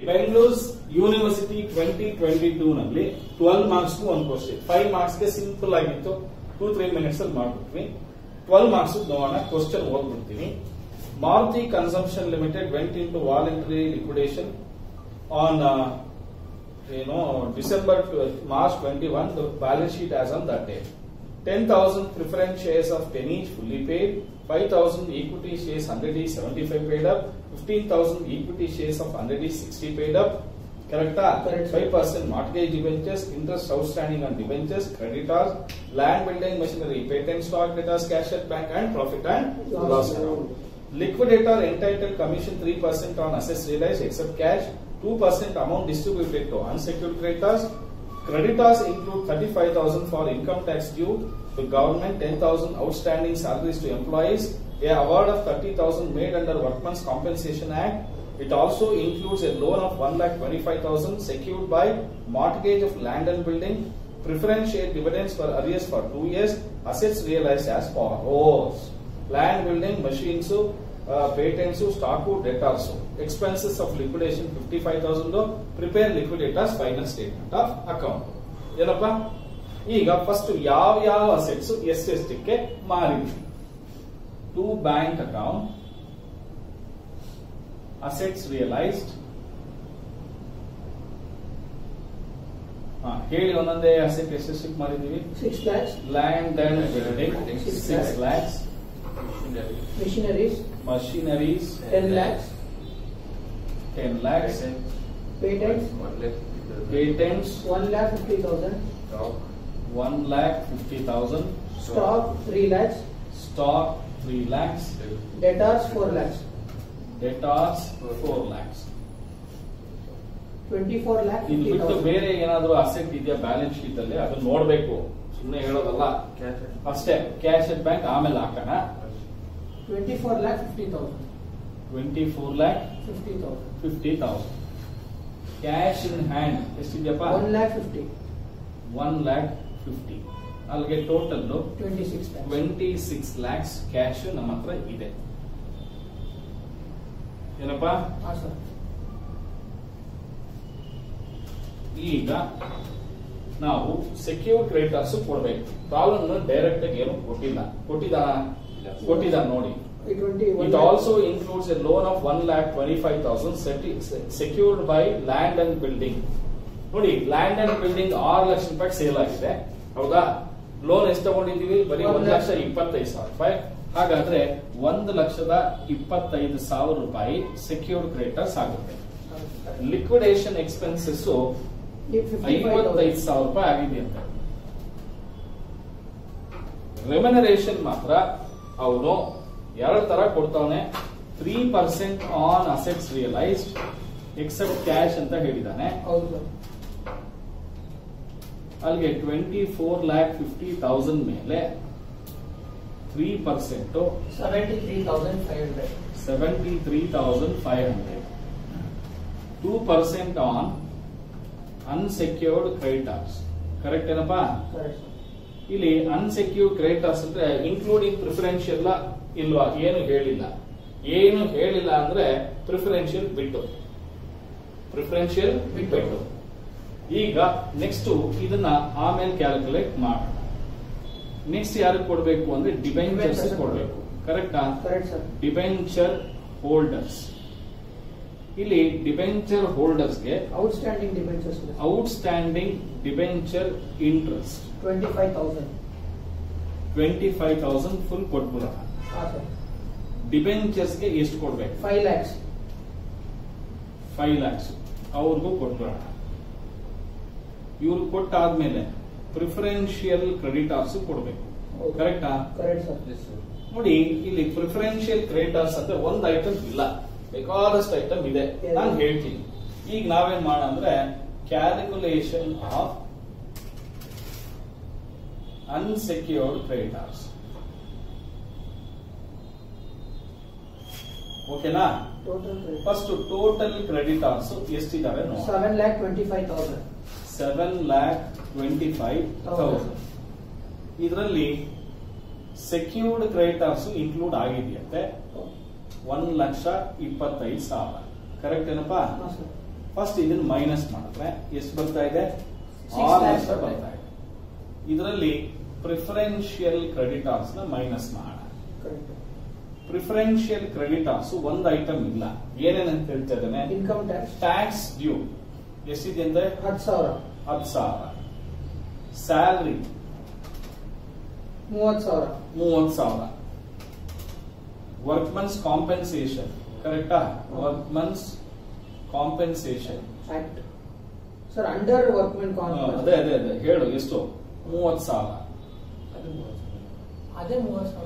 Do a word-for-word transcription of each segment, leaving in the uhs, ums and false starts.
Bengaluru university twenty twenty two ನಲ್ಲಿ twelve marks ಒಂದು question, five marks ಗೆ ಸಿಂಪಲ್ ಆಗಿತ್ತು, ಟೂ ತ್ರೀ ಮಿನಿಟ್ಸ್ ಅಲ್ಲಿ ಮಾಡ್ಬಿಟ್ವಿ. ಟ್ವೆಲ್ವ್ ಮಾರ್ಕ್ಸ್ ನೋಡೋಣ, ಕ್ವಶನ್ ಓದ್ಬಿಡ್ತೀನಿ. Maruti consumption limited went into voluntary liquidation on ಏನು December March twenty one, balance sheet as on that day. ten thousand preference shares of ten each fully paid, five thousand equity shares one hundred each seventy-five paid up, fifteen thousand equity shares of one hundred each sixty paid up. Correct? Correct. five percent mortgage debentures, interest outstanding on debentures, creditors, land building machinery, patent stock debtors, cash at bank and profit and loss account. Liquidator entitled commission three percent on assets realized except cash, two percent amount distributed to unsecured creditors. Creditors include thirty-five thousand for income tax due to government, ten thousand outstanding salaries to employees, a award of thirty thousand made under Workmen's Compensation Act. It also includes a loan of one lakh twenty-five thousand secured by mortgage of land and building, preference share dividends for arrears for two years, assets realized as follows: land, building, machines, uh, patents, stock, debtors. Expenses of liquidation fifty-five thousand. Prepare liquidators final statement of account. ಏನಪ್ಪ, ಈಗ first ಯಾವ ಯಾವ assets ಎಷ್ಟೆಷ್ಟಕ್ಕೆ ಮಾರಿದ್ವಿ. To bank account, assets realised. ಹೇಳಿ ಒಂದೊಂದೇ asset ಎಷ್ಟೆಷ್ಟಕ್ಕೆ ಮಾರಿದೀವಿ. Six lakhs land and building six lakhs, missionaries machineries ten lakhs, ten lakhs, patents patents one lakh fifty thousand, one lakh fifty thousand, stock three lakhs, stock three lakhs, debtors four lakhs, debtors four lakhs. twenty-four lakh ಇನ್ನು fifty ಬಿಟ್ಟು thousand. ಬೇರೆ ಏನಾದ್ರು asset ಇದೆಯಾ balance sheet ಅಲ್ಲಿ, ಅದನ್ನ ನೋಡ್ಬೇಕು, ಸುಮ್ಮನೆ ಹೇಳೋದಲ್ಲ ಅಷ್ಟೇ. ಕ್ಯಾಶ್ ಅಟ್ ಬ್ಯಾಂಕ್ ಆಮೇಲೆ ಹಾಕೋಣ. twenty-four lakh fifty thousand, twenty-four lakh fifty thousand, fifty thousand. Cash in hand ಎಷ್ಟಿದೆಯಪ್ಪ. one lakh fifty, one lakh fifty. ಅಲ್ಲಿಗೆ total twenty-six lakhs. Twenty six lakhs cash ನಮ್ಮ ಹತ್ರ ಇದೆ. ಏನಪ್ಪಾ, ಹಾ ಸರ್. ಈಗ ನಾವು ಸೆಕ್ಯೂರ್ ಕ್ರೆಡಿಟರ್ಸ್ ಕೊಡ್ಬೇಕು. ಪ್ರಾಬ್ಲಮ್ ಡೈರೆಕ್ಟ್ ಆಗಿ ಏನು ಕೊಟ್ಟಿಲ್ಲ, ಕೊಟ್ಟಿದ ಕೊಟ್ಟಿದ ನೋಡಿ. It also includes a loan of one lakh twenty-five thousand secured by land and building. ನೋಡಿ, ಲ್ಯಾಂಡ್ ಅಂಡ್ ಬಿಲ್ಡಿಂಗ್ ಆರು ಲಕ್ಷ ರೂಪಾಯಿ ಸೇಲ್ ಆಗಿದೆ, ಹೌದಾ? ಲೋನ್ ಎಷ್ಟು ತಗೊಂಡಿದ್ದೀವಿ? ಬರೀ ಒಂದ್ ಲಕ್ಷ ಇಪ್ಪತ್ತೈದು ಸಾವಿರ ರೂಪಾಯಿ. ಹಾಗಾದ್ರೆ ಒಂದು ಲಕ್ಷದ ಇಪ್ಪತ್ತೈದು ಸಾವಿರ ರೂಪಾಯಿ ಸೆಕ್ಯೂರ್ಡ್ ಕ್ರೆಡಿಟರ್ಸ್ ಆಗುತ್ತೆ. ಲಿಕ್ವಿಡೇಷನ್ ಎಕ್ಸ್ಪೆನ್ಸಸ್ ಐವತ್ತೈದು ಸಾವಿರ ರೂಪಾಯಿ ಆಗಿದೆ ಅಂತ. ರೆಮ್ಯುನರೇಷನ್ ಮಾತ್ರ ಅವನು ಎರಡು ತರ ಕೊಡ್ತಾವನೆ. Three percent on assets realised except cash ಅಂತ ಹೇಳಿದಾನೆ. ಅಲ್ಲಿಗೆ twenty four lakh fifty thousand ಮೇಲೆ three percent seventy three thousand five hundred, seventy three thousand five hundred. Two percent on unsecured creditors. Correct ಏನಪ್ಪಾ? ಇಲ್ಲಿ ಅನ್ಸೆಕ್ಯೂರ್ಡ್ ಕ್ರೆಡಿಟರ್ಸ್ ಅಂದ್ರೆ including preferential ಇಲ್ವಾ? ಏನು ಹೇಳಿಲ್ಲ. ಏನು ಹೇಳಿಲ್ಲ ಅಂದ್ರೆ ಪ್ರಿಫರೆನ್ಷಿಯಲ್ ಬಿಟ್ಟು, ಪ್ರಿಫರೆನ್ಷಿಯಲ್ ಬಿಟ್ಟು. ಈಗ ನೆಕ್ಸ್ಟ್ ಇದನ್ನ ಆಮೇಲೆ ಕ್ಯಾಲ್ಕುಲೇಟ್ ಮಾಡೋಣ. ನೆಕ್ಸ್ಟ್ ಯಾರಿಗೆ ಕೊಡಬೇಕು ಅಂದ್ರೆ ಡಿಬೆಂಚರ್ಸ್ ಕೊಡಬೇಕು. ಕರೆಕ್ಟಾ? Debenture holders. ಇಲ್ಲಿ ಡಿಬೆಂಚರ್ ಹೋಲ್ಡರ್ಸ್ಗೆ outstanding debentures, outstanding debenture interest twenty five thousand, twenty five thousand full ಕೊಟ್ಬಿಡೋಣ. ಡಿಬೆಂಚರ್ಸ್ಗೆ ಎಷ್ಟು ಕೊಡ್ಬೇಕು? ಫೈವ್ ಲ್ಯಾಕ್ಸ್, ಫೈವ್ ಲ್ಯಾಕ್ಸ್ ಅವ್ರಿಗೂ ಕೊಟ್ಬಿಡೋಣ. ಇವ್ರು ಕೊಟ್ಟಾದ್ಮೇಲೆ ಪ್ರಿಫರೆನ್ಷಿಯಲ್ ಕ್ರೆಡಿಟರ್ಸ್ ಕೊಡ್ಬೇಕು. ಕರೆಕ್ಟಾ? Correct sir. ನೋಡಿ, ಇಲ್ಲಿ ಪ್ರಿಫರೆನ್ಷಿಯಲ್ ಕ್ರೆಡಿಟರ್ಸ್ ಅಂದ್ರೆ ಒಂದ್ ಐಟಮ್ ಇಲ್ಲ, ಬೇಕಾದಷ್ಟು ಐಟಮ್ ಇದೆ. ನಾನು ಹೇಳ್ತೀನಿ. ಈಗ ನಾವೇನ್ ಮಾಡೋಣ ಅಂದ್ರೆ ಕ್ಯಾಲ್ಕುಲೇಷನ್ ಆಫ್ ಅನ್ಸೆಕ್ಯೂರ್ಡ್ ಕ್ರೆಡಿಟರ್ಸ್. ಓಕೆನಾ? ಫಸ್ಟ್ ಟೋಟಲ್ ಕ್ರೆಡಿಟರ್ಸ್ ಎಷ್ಟಿದ್ದಾರೆ ನೋಡಿ. Seven lakh twenty five thousand, seven lakh twenty five thousand. ಇದರಲ್ಲಿ ಸೆಕ್ಯೂರ್ಡ್ ಕ್ರೆಡಿಟರ್ಸ್ ಇನ್ಕ್ಲೂಡ್ ಆಗಿದೆಯಂತೆ ಒಂದು ಲಕ್ಷ ಇಪ್ಪತ್ತೈದು ಸಾವಿರ. ಕರೆಕ್ಟ್ ಏನಪ್ಪಾ? ಫಸ್ಟ್ ಇದನ್ನ ಮೈನಸ್ ಮಾಡಿದ್ರೆ ಎಷ್ಟು ಬರ್ತಾ ಇದೆ? Six ಆರು lakhs ಲಕ್ಷ ಬರ್ತಾ ಇದೆ. ಇದರಲ್ಲಿ ಪ್ರಿಫರೆನ್ಷಿಯಲ್ ಕ್ರೆಡಿಟಾರ್ಸ್ ನ ಮೈನಸ್ ಮಾಡೋಣ. Correct. ಪ್ರಿಫರೆನ್ಷಿಯಲ್ ಕ್ರೆಡಿಟಾರ್ಸ್ ಒಂದು ಐಟಮ್ ಇಲ್ಲ. ಏನೇನಂತ ಹೇಳ್ತಾ ಇದ್ದಾನೆ? Income tax. ಟ್ಯಾಕ್ಸ್ ಡ್ಯೂ ಎಷ್ಟಿದೆ ಅಂದ್ರೆ ಹತ್ತು ಸಾವಿರ. ಹತ್ತು ಸಾವಿರ. ಸ್ಯಾಲರಿ ಮೂವತ್ತು ಸಾವಿರ. ಮೂವತ್ತು ಸಾವಿರ. ವರ್ಕ್ಮನ್ಸ್ ಕಾಂಪೆನ್ಸೇಷನ್ ಕರೆಕ್ಟಾ? Workmen's compensation Act. Sir, under workman ಅದೇ contract. ಅದೇ ಅದೇ ಹೇಳು ಎಷ್ಟು? ಮೂವತ್ತು ಸಾವಿರ. ಅದೇ ಮೂವತ್ತು ಸಾವಿರ.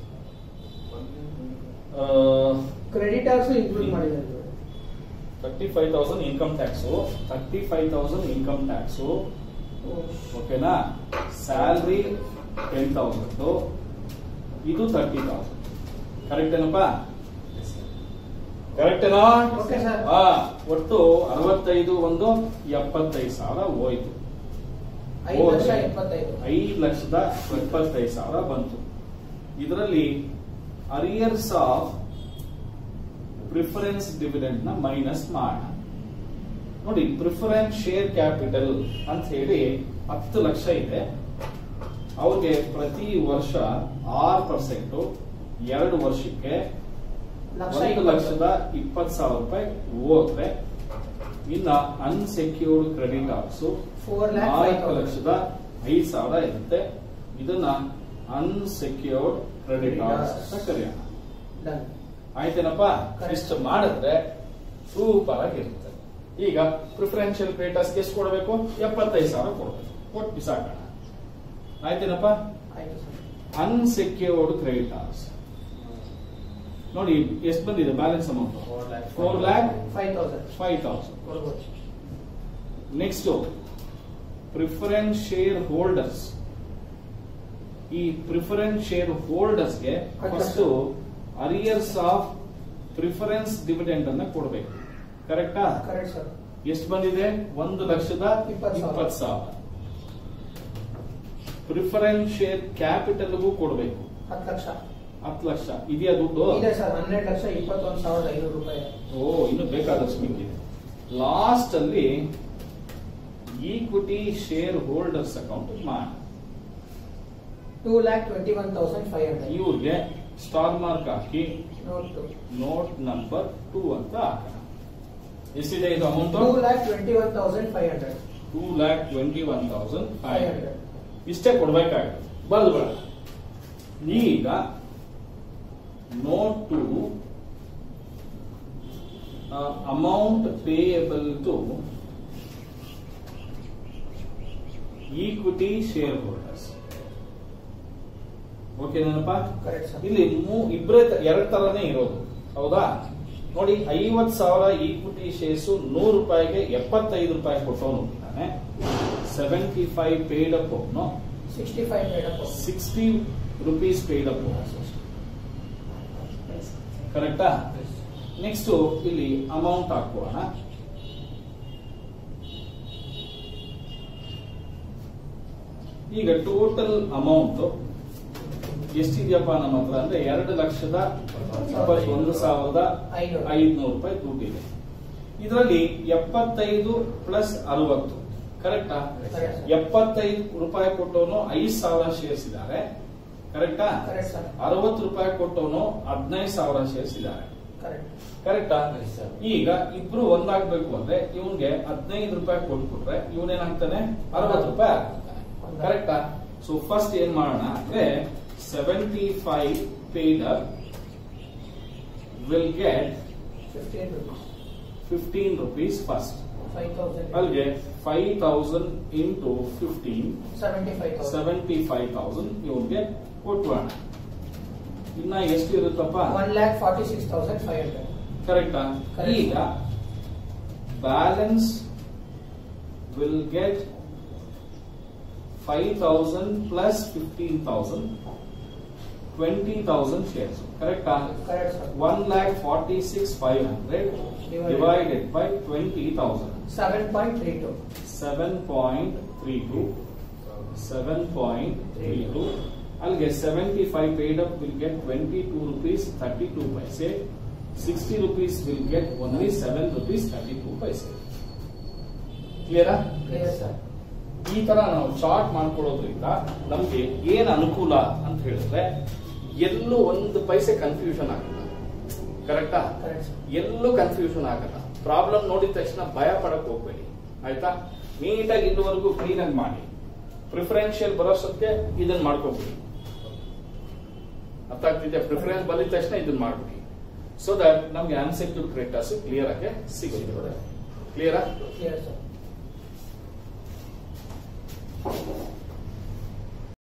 ಕ್ರೆಡಿಟಾರ್ಸ್ ಕ್ರೆಡಿಟರ್ಸ್ ಇನ್ಕ್ಲೂಡ್ ಮಾಡಿದ್ದಾರೆ. Thirty five thousand income tax. Thirty five thousand income tax. ಓಕೆನಾ? Salary ten thousand. ಇದು ತರ್ಟಿ ತೌಸಂಡ್. ಕರೆಕ್ಟ್ ಏನಪ್ಪಾ? ಕರೆಕ್ಟ್ ಏನೋ? Okay, sir. ಹಾ, ಒಟ್ಟು ಅರವತ್ತೈದು ಒಂದು ಎಪ್ಪತ್ತೈದು ಸಾವಿರ ಹೋಯ್ತು. ಐದು ಲಕ್ಷ ಇಪ್ಪತ್ತೈದು. ಐದು ಲಕ್ಷದ ಇಪ್ಪತ್ತೈದು ಸಾವಿರ ಬಂತು. ಇದರಲ್ಲಿ ಅರಿಯರ್ಸ್ ಆಫ್ ಪ್ರಿಫರೆನ್ಸ್ ಡಿವಿಡೆಂಡ್ ನ ಮೈನಸ್ ಮಾಡೋಣ. ನೋಡಿ, ಪ್ರಿಫರೆನ್ಸ್ ಶೇರ್ ಕ್ಯಾಪಿಟಲ್ ಅಂತ ಹೇಳಿ ಹತ್ತು ಲಕ್ಷ ಇದೆ. ಅವ್ರಿಗೆ ಪ್ರತಿ ವರ್ಷ ಆರು ಪರ್ಸೆಂಟ್ ಎರಡು ವರ್ಷಕ್ಕೆ ಲಕ್ಷ ಒಂದು ಇಪ್ಪತ್ತು. ಲಕ್ಷದ ಇಪ್ಪತ್ತು ಸಾವಿರ ರೂಪಾಯಿ ಹೋದ್ರೆ ಇನ್ನ unsecured creditors Four lakh five ನಾಲ್ಕು thousand. ಲಕ್ಷದ ಐದು ಸಾವಿರ ಇರುತ್ತೆ. ಇದನ್ನ ಅನ್ಸೆಕ್ಯೂರ್ಡ್ ಕ್ರೆಡಿಟಾರ್ಸ್ ಅಂತ ಕರೆಯೋಣ. Done. ಆಯ್ತೇನಪ್ಪಾ? Correct. ಇಷ್ಟು ಮಾಡಿದ್ರೆ ಸೂಪರ್ ಆಗಿರುತ್ತೆ. ಈಗ ಪ್ರಿಫರೆನ್ಷಿಯಲ್ ಕ್ರೆಡಿಟಾರ್ಸ್ ಎಷ್ಟು ಕೊಡಬೇಕು? ಎಪ್ಪತ್ತೈದು ಸಾವಿರ ಕೊಡಬೇಕು. ಕೊಟ್ಟು ಬಿಸಾಕೋಣ. ಆಯ್ತೇನಪ್ಪಾ? ಆಯ್ತು ಸರ್. ಅನ್ಸೆಕ್ಯೂರ್ಡ್ ಕ್ರೆಡಿಟಾರ್ಸ್ ನೋಡಿ ಎಷ್ಟು ಬಂದಿದೆ balance amount? Four lakh five thousand. Five thousand. ಕೊಡ್ಬೋದು. Next preference share holders. ಈ ಪ್ರಿಫರೆನ್ಸ್ ಶೇರ್ ಹೋಲ್ಡರ್ಸ್ಗೆ first arrears of preference dividend ಅನ್ನ ಕೊಡಬೇಕು. ಕರೆಕ್ಟಾ? Correct sir. ಎಷ್ಟು ಬಂದಿದೆ? ಒಂದು ಲಕ್ಷದ ಇಪ್ಪತ್ತು ಸಾವಿರ. ಇಪ್ಪತ್ತು ಸಾವಿರ. ಪ್ರಿಫರೆನ್ಸ್ ಶೇರ್ ಕ್ಯಾಪಿಟಲ್ಗೂ ಕೊಡಬೇಕು ಹತ್ತು ಲಕ್ಷ. ಹತ್ತು ಲಕ್ಷ. ಇದೆಯಾ ದುಡ್ಡು? ಇದೆ ಸರ್. ಹನ್ನೆರಡು ಲಕ್ಷ ಇಪ್ಪತ್ತೊಂದು ಸಾವಿರದ ಐನೂರು ರೂಪಾಯಿ. ಓ, ಇನ್ನು ಬೇಕಾದಷ್ಟು ಮಿಕ್ಕಿದೆ. ಲಾಸ್ಟ್ ಅಲ್ಲಿ ಈಕ್ವಿಟಿ ಶೇರ್ ಹೋಲ್ಡರ್ಸ್ ಅಕೌಂಟ್ ಮಾಡಿ two lakh twenty one thousand five hundred. ಇವ್ರಿಗೆ ಸ್ಟಾರ್ ಮಾರ್ಕ್ ಹಾಕಿ note to note number two ಅಂತ ಹಾಕೋಣ. ಎಷ್ಟಿದೆ ಇದು amount? Two lakh twenty one thousand five hundred. Two lakh twenty one thousand five five hundred. Hundred. ಇಷ್ಟೇ ಕೊಡ್ಬೇಕಾಗುತ್ತೆ. ಬಲ್ಬೇಡ. ಈಗ note to amount payable to equity share holders. ಓಕೆನಪ್ಪ? Correct sir. ಇಲ್ಲಿ ಇಬ್ಬರೇ ಎರಡು ತರನೇ ಇರೋದು. ಹೌದಾ? ನೋಡಿ, ಐವತ್ತು ಸಾವಿರ ಈಕ್ವಿಟಿ ಶೇರ್ಸ್ ನೂರು ರೂಪಾಯಿಗೆ ಎಪ್ಪತ್ತೈದು ರೂಪಾಯಿ ಕೊಟ್ಟವನು ಹೋಗ್ತಾನೆ. ಸೆವೆಂಟಿ ಫೈವ್ ಪೇಡ್ ಅಪ್ ಅವನು. Sixty five madam. Sixty rupees paid up. ಕರೆಕ್ಟಾ? ನೆಕ್ಸ್ಟ್ ಇಲ್ಲಿ ಅಮೌಂಟ್ ಹಾಕೋಣ. ಈಗ ಟೋಟಲ್ ಅಮೌಂಟ್ ಎಷ್ಟಿದೆಯಪ್ಪ ನಮ್ಮ ಹತ್ರ ಅಂದ್ರೆ ಎರಡು ಲಕ್ಷದ ಇಪ್ಪತ್ತೊಂದು ಸಾವಿರದ ಐದುನೂರು ರೂಪಾಯಿ ದುಡ್ಡಿದೆ. ಇದರಲ್ಲಿ ಎಪ್ಪತ್ತೈದು ಪ್ಲಸ್ ಅರವತ್ತು. ಕರೆಕ್ಟಾ? ಎಪ್ಪತ್ತೈದು ರೂಪಾಯಿ ಕೊಟ್ಟವನು ಐದು ಸಾವಿರ ಶೇರ್ಸ್ ಇದ್ದಾರೆ. ಕರೆಕ್ಟಾ? Correct sir. ಅರವತ್ತು ರೂಪಾಯಿ ಕೊಟ್ಟವನು ಹದಿನೈದು ಸಾವಿರ ಶೇರ್ಸ್ ಇದ್ದಾರೆ. ಕರೆಕ್ಟ್. ಕರೆಕ್ಟಾ? ಈಗ ಇಬ್ರು ಒಂದಾಗ್ಬೇಕು ಅಂದ್ರೆ ಇವನ್ಗೆ ಹದಿನೈದು ರೂಪಾಯಿ ಕೊಟ್ಬಿಟ್ರೆ ಇವನೇನಾಗ್ತಾನೆ? ಅರವತ್ತು ರೂಪಾಯಿ ಆಗ್ತಾನೆ. ಕರೆಕ್ಟಾ? ಸೊ ಫಸ್ಟ್ ಏನ್ ಮಾಡೋಣ ಅಂದ್ರೆ seventy five paid up will get fifteen rupees. Fifteen rupees first. Five thousand. ಅಲ್ಲಿಗೆ five thousand into fifteen seventy five thousand. Seventy five thousand ಇವನ್ಗೆ ಕೊಟ್ಬಿಡೋಣ. ಇನ್ನ ಎಷ್ಟು ಇರುತ್ತಪ್ಪ? One lakh forty six thousand five hundred. ಕರೆಕ್ಟಾ? ಈಗ balance will get five thousand plus fifteen thousand twenty thousand shares. ಕರೆಕ್ಟಾ? Correct sir. One lakh forty six five hundred divided by twenty thousand. Seven point three two. Seven point three two. Seven point three two. ಅಲ್ಲಿಗೆ seventy five paid up will get twenty two rupees thirty two paise. Sixty rupees will get only seven rupees thirty two paise. ಕ್ಲಿಯರಾ? Clear, sir. ಈ ತರ ನಾವು chart ಮಾಡ್ಕೊಳ್ಳೋದ್ರಿಂದ ನಮ್ಗೆ ಏನ್ ಅನುಕೂಲ ಅಂತ ಹೇಳಿದ್ರೆ ಎಲ್ಲೂ ಒಂದು ಪೈಸೆ ಕನ್ಫ್ಯೂಷನ್ ಆಗಲ್ಲ. ಕರೆಕ್ಟಾ? Correct, sir. ಎಲ್ಲೂ ಕನ್ಫ್ಯೂಷನ್ ಆಗಲ್ಲ. ಪ್ರಾಬ್ಲಮ್ ನೋಡಿದ ತಕ್ಷಣ ಭಯ ಪಡಕ್ ಹೋಗ್ಬೇಡಿ, ಆಯ್ತಾ? ನೀಟಾಗಿ ಇಲ್ಲಿವರೆಗೂ ಕ್ಲೀನ್ ಆಗಿ ಮಾಡಿ, ಪ್ರಿಫರೆನ್ಷಿಯಲ್ ಬರೋಷ್ಟಕ್ಕೆ ಇದನ್ನ ಮಾಡ್ಕೋಬಿಡಿ. ಅರ್ಥ ಆಗ್ತಿದೆ? ಪ್ರಿಫರೆನ್ಸ್ ಬಂದಿದ ತಕ್ಷಣ ಇದನ್ನ ಮಾಡ್ಬಿಡಿ, ಸೊ ದಟ್ ನಮ್ಗೆ ಅನ್ಸೆಕ್ಯೂರ್ಡ್ ಕ್ರೆಡಿಟರ್ಸ್ ಕ್ಲಿಯರ್ ಆಗಿ ಸಿಗುತ್ತೆ. ಕ್ಲಿಯರಾ? Clear, sir.